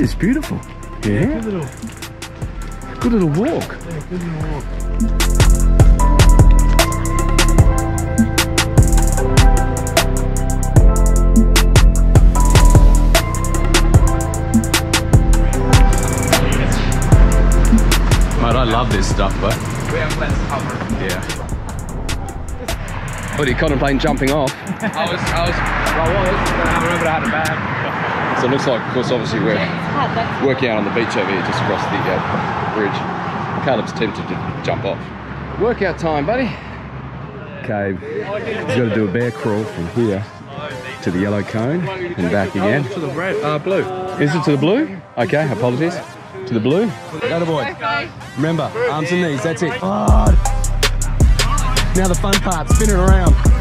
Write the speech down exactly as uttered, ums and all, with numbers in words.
This is beautiful. Yeah. yeah good little, good little walk. Yeah, good little walk. Mate, I love this stuff, but yeah. What are you contemplating jumping off? I was, I was, I was, but I remember I had a bag. So it looks like, of course, obviously we're working out on the beach over here, just across the uh, bridge. Caleb's tempted to jump off. Workout time, buddy. Okay, he's got to do a bear crawl from here to the yellow cone and back again. Oh, to the red, uh, blue. Is it to the blue? Okay, apologies. To the blue. Go to boy. Remember, arms and knees, that's it. Oh. Now the fun part, spin it around.